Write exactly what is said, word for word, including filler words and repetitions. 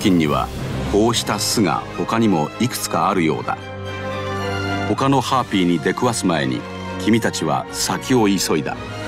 近にはこうした巣が他にもいくつかあるようだ。他のハーピーに出くわす前に君たちは先を急いだ。